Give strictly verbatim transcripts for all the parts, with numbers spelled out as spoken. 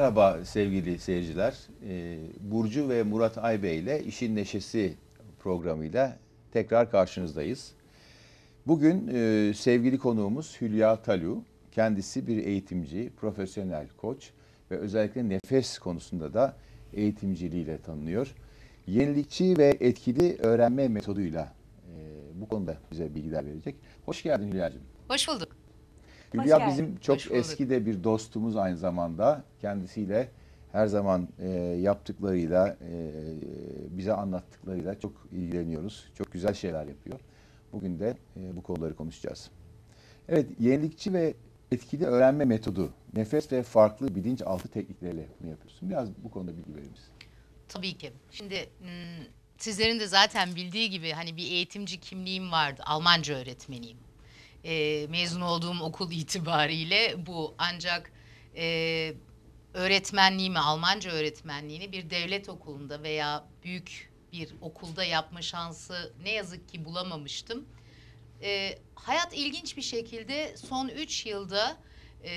Merhaba sevgili seyirciler. Ee, Burcu ve Murat Aybey ile İşin Neşesi programıyla tekrar karşınızdayız. Bugün e, sevgili konuğumuz Hülya Talu. Kendisi bir eğitimci, profesyonel koç ve özellikle nefes konusunda da eğitimciliğiyle tanınıyor. Yenilikçi ve etkili öğrenme metoduyla e, bu konuda bize bilgiler verecek. Hoş geldin Hülya'cığım. Hoş bulduk. Hülya bizim çok Hoş bulduk. eski de bir dostumuz aynı zamanda. Kendisiyle her zaman e, yaptıklarıyla, e, bize anlattıklarıyla çok ilgileniyoruz. Çok güzel şeyler yapıyor. Bugün de e, bu konuları konuşacağız. Evet, yenilikçi ve etkili öğrenme metodu, nefes ve farklı bilinçaltı teknikleriyle bunu yapıyorsun. Biraz bu konuda bilgi verir misin? Tabii ki. Şimdi sizlerin de zaten bildiği gibi hani bir eğitimci kimliğim vardı. Almanca öğretmeniyim. E, mezun olduğum okul itibariyle bu. Ancak e, öğretmenliğimi, Almanca öğretmenliğini bir devlet okulunda veya büyük bir okulda yapma şansı ne yazık ki bulamamıştım. E, hayat ilginç bir şekilde son üç yılda e,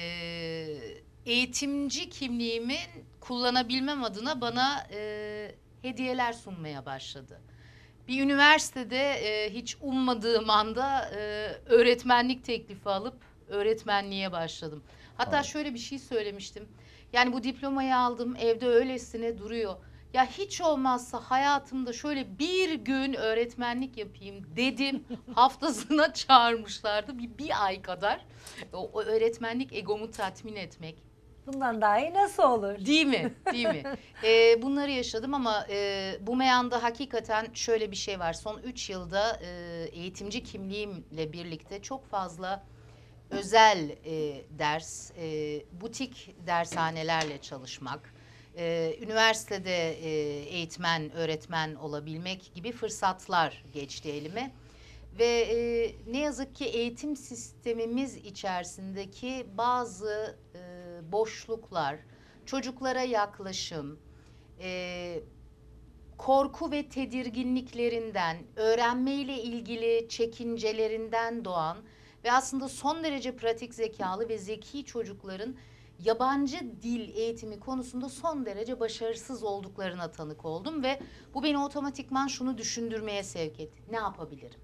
eğitimci kimliğimi kullanabilmem adına bana e, hediyeler sunmaya başladı. Bir üniversitede e, hiç ummadığım anda e, öğretmenlik teklifi alıp öğretmenliğe başladım. Hatta Evet. şöyle bir şey söylemiştim. Yani bu diplomayı aldım, evde öylesine duruyor. Ya hiç olmazsa hayatımda şöyle bir gün öğretmenlik yapayım dedim. Haftasına çağırmışlardı bir, bir ay kadar. O, o öğretmenlik egomu tatmin etmek. Bundan daha iyi nasıl olur? Değil mi? Değil mi? Ee, bunları yaşadım ama e, bu meyanda hakikaten şöyle bir şey var. Son üç yılda e, eğitimci kimliğimle birlikte çok fazla özel e, ders, e, butik dershanelerle çalışmak, e, üniversitede e, eğitmen, öğretmen olabilmek gibi fırsatlar geçti elime. Ve e, ne yazık ki eğitim sistemimiz içerisindeki bazı e, boşluklar, çocuklara yaklaşım, e, korku ve tedirginliklerinden, öğrenmeyle ilgili çekincelerinden doğan ve aslında son derece pratik zekalı ve zeki çocukların yabancı dil eğitimi konusunda son derece başarısız olduklarına tanık oldum ve bu beni otomatikman şunu düşündürmeye sevk etti. Ne yapabilirim?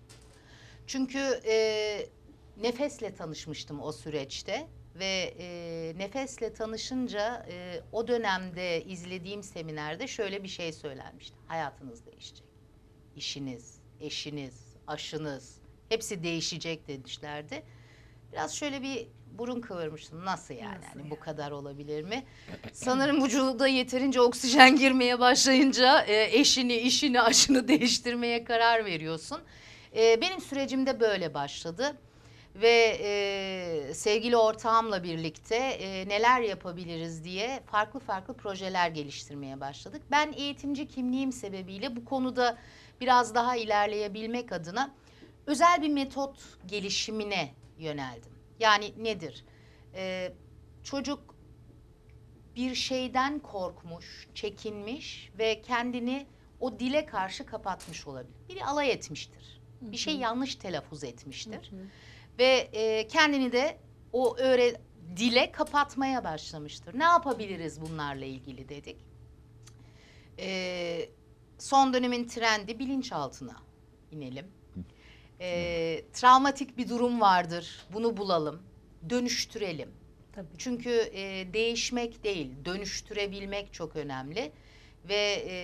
Çünkü e, nefesle tanışmıştım o süreçte ve e, nefesle tanışınca e, o dönemde izlediğim seminerde şöyle bir şey söylenmişti. Hayatınız değişecek. İşiniz, eşiniz, aşınız hepsi değişecek demişlerdi. Biraz şöyle bir burun kıvırmıştım. Nasıl yani? Nasıl Hani yani? bu kadar olabilir mi? Sanırım vücuda yeterince oksijen girmeye başlayınca e, eşini, işini, aşını değiştirmeye karar veriyorsun. E, benim sürecimde böyle başladı. Ve e, sevgili ortağımla birlikte e, neler yapabiliriz diye farklı farklı projeler geliştirmeye başladık. Ben eğitimci kimliğim sebebiyle bu konuda biraz daha ilerleyebilmek adına özel bir metot gelişimine yöneldim. Yani nedir? Ee, çocuk bir şeyden korkmuş, çekinmiş ve kendini o dile karşı kapatmış olabilir. Biri alay etmiştir. Bir şey yanlış telaffuz etmiştir. Ve e, kendini de o öğre dile kapatmaya başlamıştır. Ne yapabiliriz bunlarla ilgili dedik. Ee, son dönemin trendi bilinçaltına inelim. Ee, travmatik bir durum vardır. Bunu bulalım, dönüştürelim. Tabii. Çünkü e, değişmek değil, dönüştürebilmek çok önemli. Ve e,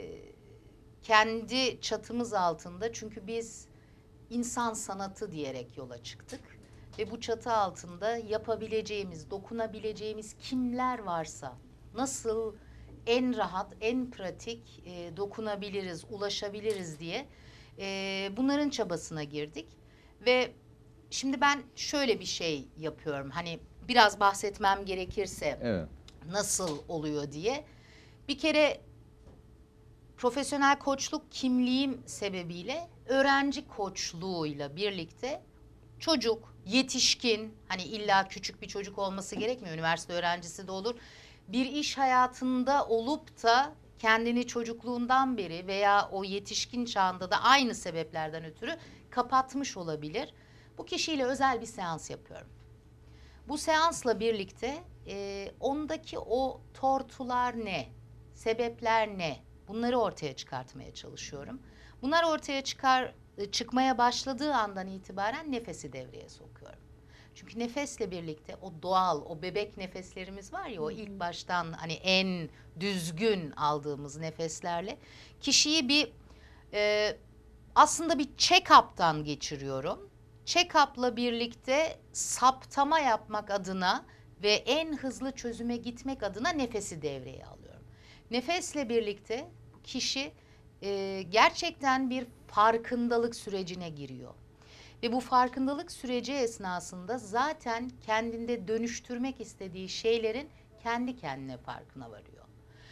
kendi çatımız altında, çünkü biz insan sanatı diyerek yola çıktık. Ve bu çatı altında yapabileceğimiz, dokunabileceğimiz kimler varsa, nasıl en rahat, en pratik e, dokunabiliriz, ulaşabiliriz diye e, bunların çabasına girdik. Ve şimdi ben şöyle bir şey yapıyorum. Hani biraz bahsetmem gerekirse Evet. nasıl oluyor diye. Bir kere profesyonel koçluk kimliğim sebebiyle öğrenci koçluğuyla birlikte çocuk, yetişkin, hani illa küçük bir çocuk olması gerekmiyor. Üniversite öğrencisi de olur. Bir iş hayatında olup da kendini çocukluğundan beri veya o yetişkin çağında da aynı sebeplerden ötürü kapatmış olabilir. Bu kişiyle özel bir seans yapıyorum. Bu seansla birlikte e, ondaki o tortular ne, sebepler ne, bunları ortaya çıkartmaya çalışıyorum. Bunlar ortaya çıkar çıkmaya başladığı andan itibaren nefesi devreye sokuyorum. Çünkü nefesle birlikte o doğal, o bebek nefeslerimiz var ya, o ilk baştan hani en düzgün aldığımız nefeslerle kişiyi bir e, aslında bir check-up'tan geçiriyorum. Check-up'la birlikte saptama yapmak adına ve en hızlı çözüme gitmek adına nefesi devreye alıyorum. Nefesle birlikte kişi e, gerçekten bir farkındalık sürecine giriyor. Ve bu farkındalık süreci esnasında zaten kendinde dönüştürmek istediği şeylerin kendi kendine farkına varıyor.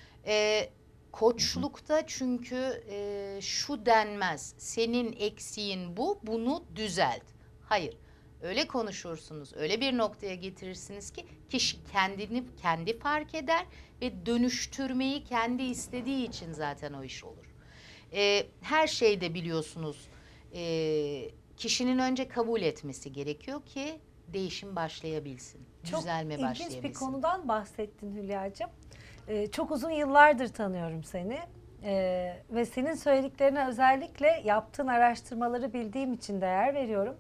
E, koçlukta çünkü e, şu denmez, senin eksiğin bu, bunu düzelt. Hayır, öyle konuşursunuz, öyle bir noktaya getirirsiniz ki kişi kendini kendi fark eder ve dönüştürmeyi kendi istediği için zaten o iş olur. E, her şeyde biliyorsunuz e, kişinin önce kabul etmesi gerekiyor ki değişim başlayabilsin, Çok düzelme ilginç başlayabilsin. bir konudan bahsettin Hülya'cığım. Ee, çok uzun yıllardır tanıyorum seni. Ee, ve senin söylediklerine özellikle yaptığın araştırmaları bildiğim için değer veriyorum.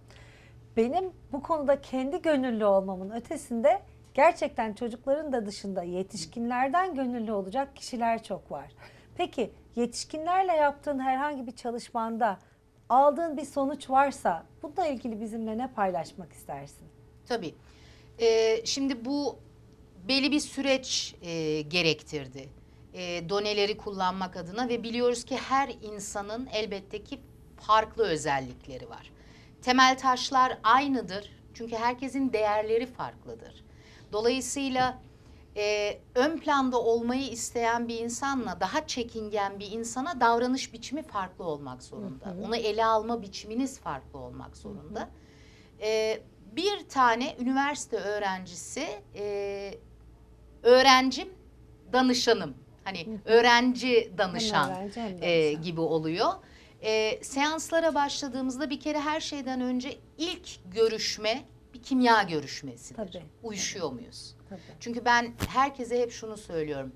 Benim bu konuda kendi gönüllü olmamın ötesinde gerçekten çocukların da dışında yetişkinlerden gönüllü olacak kişiler çok var. Peki yetişkinlerle yaptığın herhangi bir çalışmanda aldığın bir sonuç varsa bununla ilgili bizimle ne paylaşmak istersin? Tabii. Ee, şimdi bu belli bir süreç e, gerektirdi. E, doneleri kullanmak adına ve biliyoruz ki her insanın elbette ki farklı özellikleri var. Temel taşlar aynıdır. Çünkü herkesin değerleri farklıdır. Dolayısıyla e, ön planda olmayı isteyen bir insanla daha çekingen bir insana davranış biçimi farklı olmak zorunda. Hı hı. Onu ele alma biçiminiz farklı olmak zorunda. Hı hı. E, bir tane üniversite öğrencisi, e, öğrencim, danışanım. Hani Hı hı. öğrenci danışan Hem öğrenci hem e, danışan. gibi oluyor. E, seanslara başladığımızda bir kere her şeyden önce ilk görüşme bir kimya görüşmesidir. Tabii. Uyuşuyor muyuz? Tabii. Çünkü ben herkese hep şunu söylüyorum.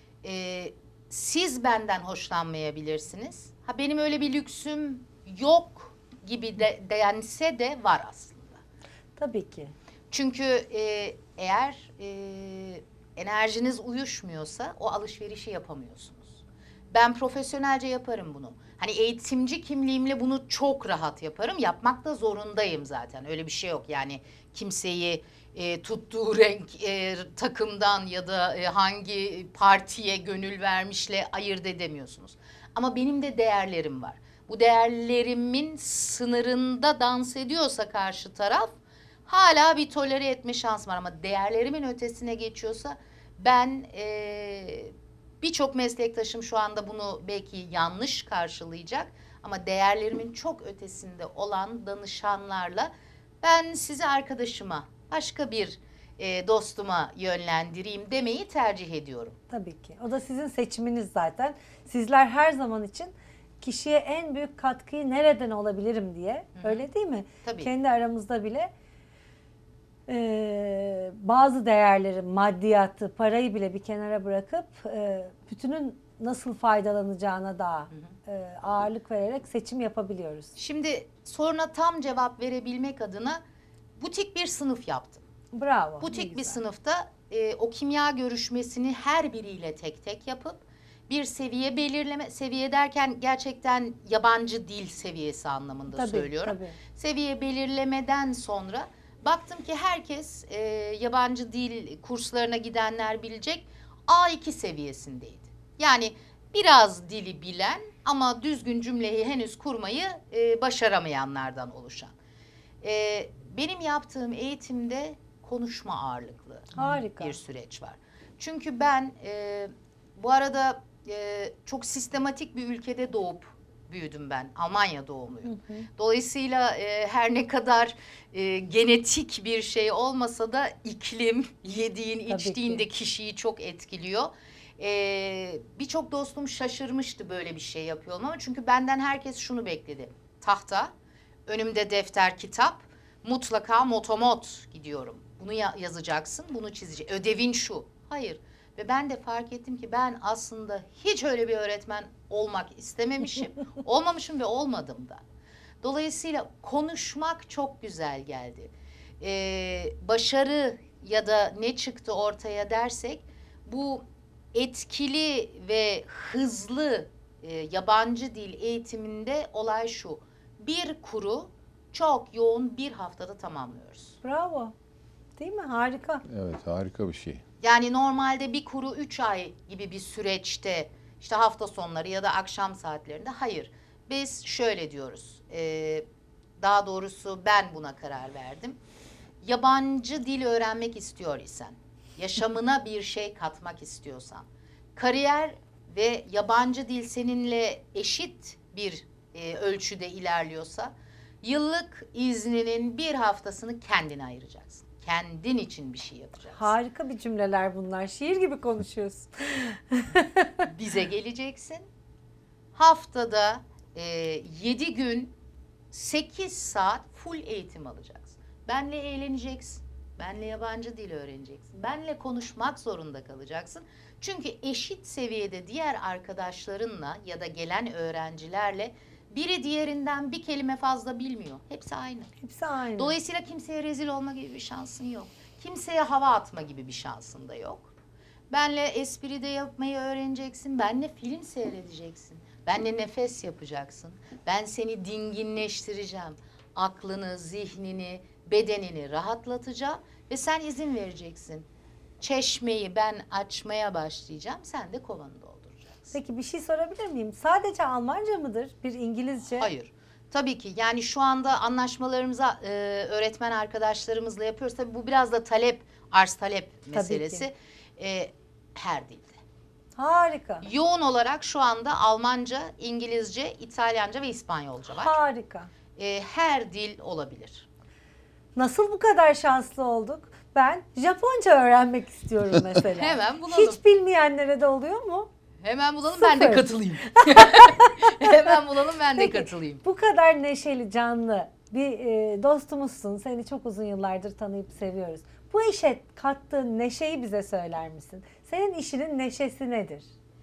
E, siz benden hoşlanmayabilirsiniz. Ha benim öyle bir lüksüm yok gibi de dense de var aslında. Tabii ki. Çünkü e, eğer e, enerjiniz uyuşmuyorsa o alışverişi yapamıyorsunuz. Ben profesyonelce yaparım bunu. Hani eğitimci kimliğimle bunu çok rahat yaparım. Yapmak da zorundayım zaten. Öyle bir şey yok. Yani kimseyi e, tuttuğu renk e, takımdan ya da e, hangi partiye gönül vermişle ayırt edemiyorsunuz. Ama benim de değerlerim var. Bu değerlerimin sınırında dans ediyorsa karşı taraf hala bir tolere etme şansım var. Ama değerlerimin ötesine geçiyorsa ben e, birçok meslektaşım şu anda bunu belki yanlış karşılayacak. Ama değerlerimin çok ötesinde olan danışanlarla ben sizi arkadaşıma, başka bir e, dostuma yönlendireyim demeyi tercih ediyorum. Tabii ki. O da sizin seçiminiz zaten. Sizler her zaman için kişiye en büyük katkıyı nereden olabilirim diye. Hı hı. Öyle değil mi? Tabii. Kendi aramızda bile e, bazı değerleri, maddiyatı, parayı bile bir kenara bırakıp e, bütünün nasıl faydalanacağına daha e, ağırlık vererek seçim yapabiliyoruz. Şimdi soruna tam cevap verebilmek adına butik bir sınıf yaptım. Bravo. ne Butik bir güzel. sınıfta e, o kimya görüşmesini her biriyle tek tek yapıp bir seviye belirleme, seviye derken gerçekten yabancı dil seviyesi anlamında Tabii, söylüyorum. tabii. Seviye belirlemeden sonra baktım ki herkes e, yabancı dil kurslarına gidenler bilecek A iki seviyesindeydi. Yani biraz dili bilen ama düzgün cümleyi henüz kurmayı e, başaramayanlardan oluşan. E, benim yaptığım eğitimde konuşma ağırlıklı Harika. bir süreç var. Çünkü ben e, bu arada e, çok sistematik bir ülkede doğup büyüdüm ben. Almanya doğumluyum. Hı hı. Dolayısıyla e, her ne kadar e, genetik bir şey olmasa da iklim, yediğin, Tabii içtiğin ki. de kişiyi çok etkiliyor. E, Birçok dostum şaşırmıştı böyle bir şey yapıyorum ama çünkü benden herkes şunu bekledi. Tahta, önümde defter, kitap, mutlaka motomot gidiyorum. Bunu ya- yazacaksın, bunu çizeceksin. Ödevin şu. Hayır. Ve ben de fark ettim ki ben aslında hiç öyle bir öğretmen olmak istememişim. Olmamışım ve olmadım da. Dolayısıyla konuşmak çok güzel geldi. Ee, başarı ya da ne çıktı ortaya dersek, bu etkili ve hızlı e, yabancı dil eğitiminde olay şu. Bir kuru çok yoğun bir haftada tamamlıyoruz. Bravo. Değil mi? Harika. Evet, harika bir şey. Yani normalde bir kuru üç ay gibi bir süreçte, işte hafta sonları ya da akşam saatlerinde, hayır. Biz şöyle diyoruz, e, daha doğrusu ben buna karar verdim. Yabancı dil öğrenmek istiyor isen, yaşamına bir şey katmak istiyorsan, kariyer ve yabancı dil seninle eşit bir e, ölçüde ilerliyorsa, yıllık izninin bir haftasını kendine ayıracaksın. Kendin için bir şey yapacaksın. Harika bir cümleler bunlar. Şiir gibi konuşuyorsun. Bize geleceksin. Haftada e, yedi gün sekiz saat full eğitim alacaksın. Benle eğleneceksin. Benle yabancı dil öğreneceksin. Benle konuşmak zorunda kalacaksın. Çünkü eşit seviyede diğer arkadaşlarınla ya da gelen öğrencilerle biri diğerinden bir kelime fazla bilmiyor. Hepsi aynı. Hepsi aynı. Dolayısıyla kimseye rezil olma gibi bir şansın yok. Kimseye hava atma gibi bir şansın da yok. Benle espri de yapmayı öğreneceksin. Benle film seyredeceksin. Benle nefes yapacaksın. Ben seni dinginleştireceğim. Aklını, zihnini, bedenini rahatlatacağım ve sen izin vereceksin. Çeşmeyi ben açmaya başlayacağım. Sen de kovanı dolduracaksın. Peki bir şey sorabilir miyim? Sadece Almanca mıdır? Bir İngilizce? Hayır. Tabii ki. Yani şu anda anlaşmalarımıza e, öğretmen arkadaşlarımızla yapıyoruz. Tabii bu biraz da talep, arz talep meselesi. E, her dilde. Harika. Yoğun olarak şu anda Almanca, İngilizce, İtalyanca ve İspanyolca var. Harika. E, her dil olabilir. Nasıl bu kadar şanslı olduk? Ben Japonca öğrenmek istiyorum mesela. Hemen bulalım. Hiç bilmeyenlere de oluyor mu? Hemen bulalım, Sıfır. ben de katılayım. Hemen bulalım, ben de Peki, katılayım. bu kadar neşeli, canlı bir e, dostumuzsun. Seni çok uzun yıllardır tanıyıp seviyoruz. Bu işe kattığın neşeyi bize söyler misin? Senin işinin neşesi nedir?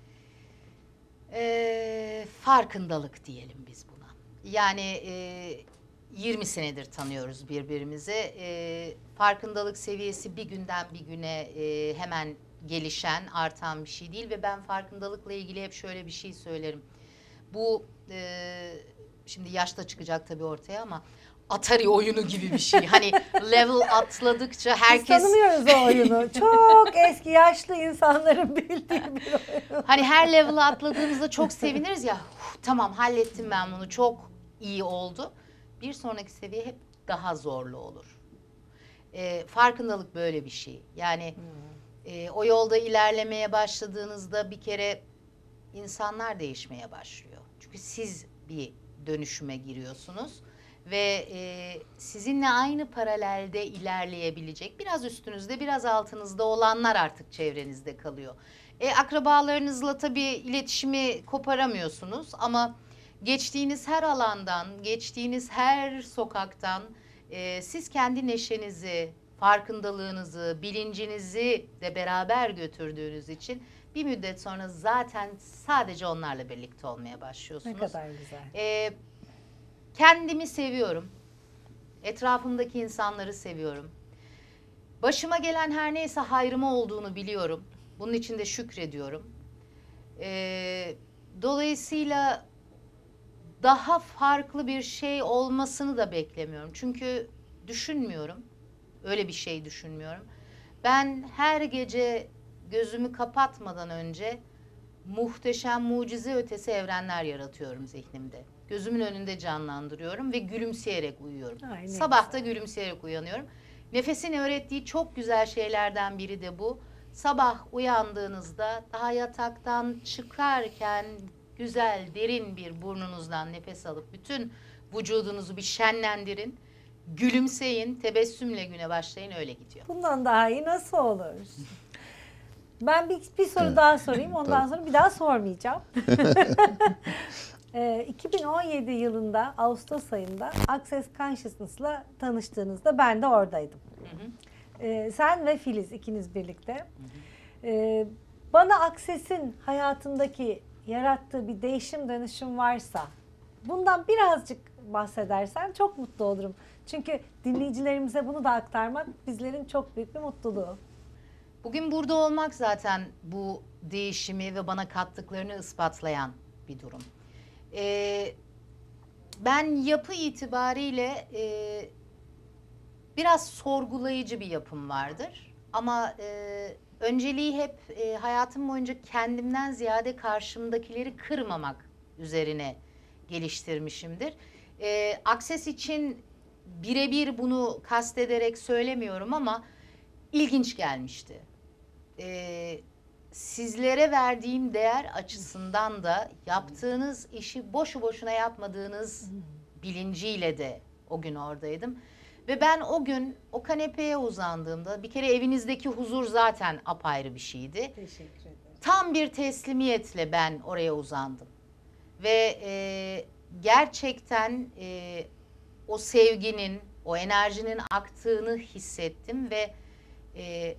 E, farkındalık diyelim biz buna. Yani e, yirmi senedir tanıyoruz birbirimizi. E, farkındalık seviyesi bir günden bir güne e, hemen gelişen, artan bir şey değil ve ben farkındalıkla ilgili hep şöyle bir şey söylerim. Bu e, şimdi yaşta çıkacak tabii ortaya ama Atari oyunu gibi bir şey. Hani level atladıkça herkes... Biz tanımıyoruz o oyunu. Çok eski, yaşlı insanların bildiği bir oyun. Hani her level'ı atladığımızda çok seviniriz ya. "Huh, tamam hallettim ben bunu, çok iyi oldu." Bir sonraki seviye hep daha zorlu olur. E, farkındalık böyle bir şey. Yani e, o yolda ilerlemeye başladığınızda bir kere insanlar değişmeye başlıyor. Çünkü siz bir dönüşüme giriyorsunuz ve e, sizinle aynı paralelde ilerleyebilecek, biraz üstünüzde biraz altınızda olanlar artık çevrenizde kalıyor. E, akrabalarınızla tabii iletişimi koparamıyorsunuz ama geçtiğiniz her alandan, geçtiğiniz her sokaktan e, siz kendi neşenizi, farkındalığınızı, bilincinizi de beraber götürdüğünüz için bir müddet sonra zaten sadece onlarla birlikte olmaya başlıyorsunuz. Ne kadar güzel. Ee, kendimi seviyorum. Etrafımdaki insanları seviyorum. Başıma gelen her neyse hayrıma olduğunu biliyorum. Bunun için de şükrediyorum. Ee, dolayısıyla daha farklı bir şey olmasını da beklemiyorum. Çünkü düşünmüyorum. Öyle bir şey düşünmüyorum. Ben her gece gözümü kapatmadan önce muhteşem, mucize ötesi evrenler yaratıyorum zihnimde. Gözümün önünde canlandırıyorum ve gülümseyerek uyuyorum. Ay, ne Sabah da güzel. gülümseyerek uyanıyorum. Nefesin öğrettiği çok güzel şeylerden biri de bu. Sabah uyandığınızda daha yataktan çıkarken güzel, derin bir burnunuzdan nefes alıp bütün vücudunuzu bir şenlendirin. Gülümseyin, tebessümle güne başlayın, öyle gidiyor. Bundan daha iyi nasıl olur? Ben bir, bir soru Evet. daha sorayım. Ondan Tabii. sonra bir daha sormayacağım. Ee, iki bin on yedi yılında Ağustos ayında Access Consciousness'la tanıştığınızda ben de oradaydım. Hı hı. Ee, sen ve Filiz ikiniz birlikte. Ee, bana Akses'in hayatındaki yarattığı bir değişim dönüşüm varsa bundan birazcık bahsedersen çok mutlu olurum. Çünkü dinleyicilerimize bunu da aktarmak bizlerin çok büyük bir mutluluğu. Bugün burada olmak zaten bu değişimi ve bana kattıklarını ispatlayan bir durum. Ee, ben yapı itibariyle e, biraz sorgulayıcı bir yapım vardır. Ama e, önceliği hep e, hayatım boyunca kendimden ziyade karşımdakileri kırmamak üzerine geliştirmişimdir. E, Akses için birebir bunu kastederek söylemiyorum ama ilginç gelmişti. E, sizlere verdiğim değer açısından da yaptığınız işi boşu boşuna yapmadığınız bilinciyle de o gün oradaydım. Ve ben o gün o kanepeye uzandığımda bir kere evinizdeki huzur zaten apayrı bir şeydi. Teşekkür ederim. Tam bir teslimiyetle ben oraya uzandım. Ve e, gerçekten e, o sevginin, o enerjinin aktığını hissettim ve e,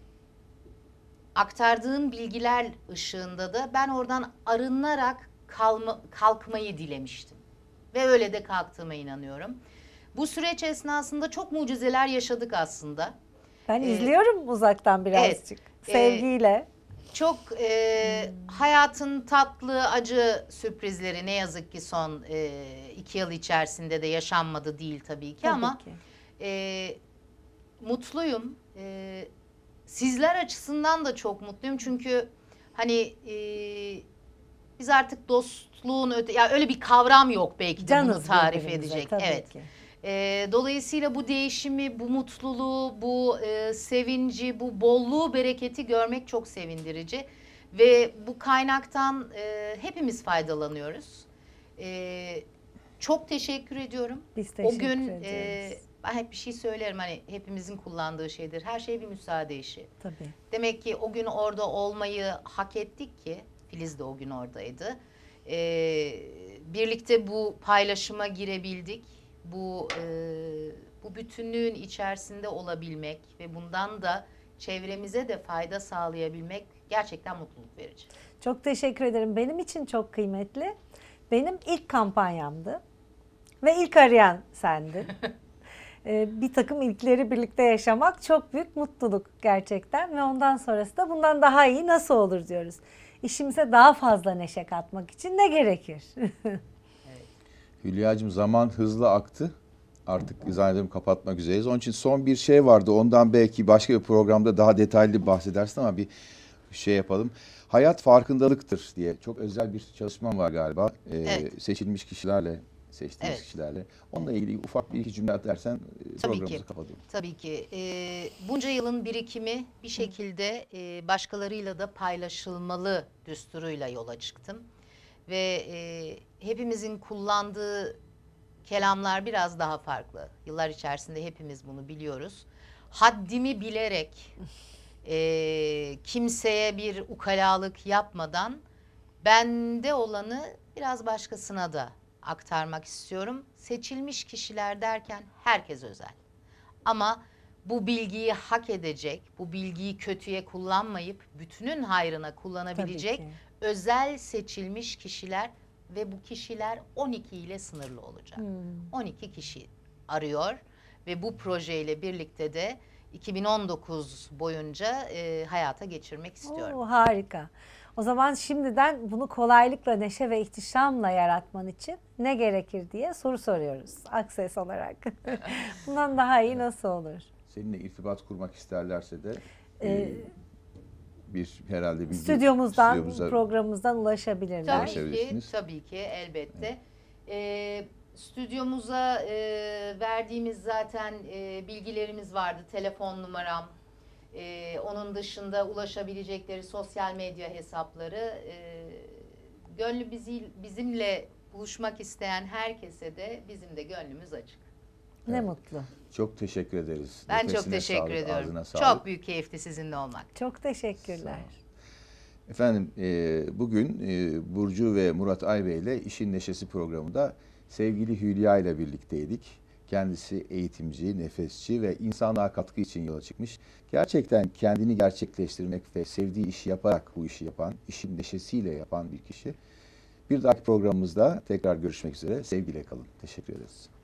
aktardığın bilgiler ışığında da ben oradan arınarak kalma, kalkmayı dilemiştim. Ve öyle de kalktığıma inanıyorum. Bu süreç esnasında çok mucizeler yaşadık aslında. Ben Ee, izliyorum uzaktan birazcık. evet, Sevgiyle. Çok e, hayatın tatlı, acı sürprizleri ne yazık ki son e, iki yıl içerisinde de yaşanmadı değil tabii ki Tabii ama ki. e, mutluyum. E, sizler açısından da çok mutluyum çünkü hani e, biz artık dostluğun öte, ya öyle bir kavram yok belki de Canız bunu tarif birbirimize, edecek. tabii Evet. ki. E, dolayısıyla bu değişimi, bu mutluluğu, bu e, sevinci, bu bolluğu, bereketi görmek çok sevindirici. Ve bu kaynaktan e, hepimiz faydalanıyoruz. E, çok teşekkür ediyorum. Biz teşekkür O gün ederiz. e, ben hep bir şey söylerim hani hepimizin kullandığı şeydir. Her şey bir müsaade işi. Tabii. Demek ki o gün orada olmayı hak ettik ki Filiz de o gün oradaydı. Ee, birlikte bu paylaşıma girebildik. Bu e, bu bütünlüğün içerisinde olabilmek ve bundan da çevremize de fayda sağlayabilmek gerçekten mutluluk verici. Çok teşekkür ederim. Benim için çok kıymetli. Benim ilk kampanyamdı. Ve ilk arayan sendin. Ee, bir takım ilkleri birlikte yaşamak çok büyük mutluluk gerçekten. Ve ondan sonrası da bundan daha iyi nasıl olur diyoruz. İşimize daha fazla neşe katmak için ne gerekir? Hülya'cığım zaman hızlı aktı. Artık zannediyorum kapatmak üzereyiz. Onun için son bir şey vardı. Ondan belki başka bir programda daha detaylı bahsedersin ama bir şey yapalım. Hayat farkındalıktır diye çok özel bir çalışmam var galiba. Ee, Evet. Seçilmiş kişilerle, seçtiğimiz Evet. kişilerle. Onunla ilgili ufak bir iki cümle atarsan e, programımızı ki. kapatalım. Tabii ki. Ee, bunca yılın birikimi bir şekilde e, başkalarıyla da paylaşılmalı düsturuyla yola çıktım. Ve e, hepimizin kullandığı kelamlar biraz daha farklı. Yıllar içerisinde hepimiz bunu biliyoruz. Haddimi bilerek e, kimseye bir ukalalık yapmadan bende olanı biraz başkasına da aktarmak istiyorum. Seçilmiş kişiler derken herkes özel. Ama bu bilgiyi hak edecek, bu bilgiyi kötüye kullanmayıp bütünün hayrına kullanabilecek Tabii ki. özel seçilmiş kişiler ve bu kişiler on iki ile sınırlı olacak. Hmm. on iki kişi arıyor ve bu projeyle birlikte de iki bin on dokuz boyunca e, hayata geçirmek istiyorum. Oo, harika. O zaman şimdiden bunu kolaylıkla, neşe ve ihtişamla yaratman için ne gerekir diye soru soruyoruz Akses olarak. Bundan daha iyi nasıl olur? Seninle irtibat kurmak isterlerse de Ee, e, bir herhalde bilgi Stüdyomuzdan, stüdyomuza- programımızdan ulaşabilirler. Tabii ki, ulaşabilirsiniz. tabii ki elbette. Ee, stüdyomuza e, verdiğimiz zaten e, bilgilerimiz vardı. Telefon numaram, e, onun dışında ulaşabilecekleri sosyal medya hesapları. E, gönlü bizi, bizimle buluşmak isteyen herkese de bizim de gönlümüz açık. Ne Evet. mutlu. Çok teşekkür ederiz. Ben çok Nefesine teşekkür sağlık, ediyorum. ağzına sağlık. Çok büyük keyifti sizinle olmak. Çok teşekkürler. Efendim e, bugün e, Burcu ve Murat Aybey ile İşin Neşesi programında sevgili Hülya ile birlikteydik. Kendisi eğitimci, nefesçi ve insanlığa katkı için yola çıkmış. Gerçekten kendini gerçekleştirmek ve sevdiği işi yaparak bu işi yapan, işin neşesiyle yapan bir kişi. Bir dahaki programımızda tekrar görüşmek üzere. Sevgiyle kalın. Teşekkür ederiz.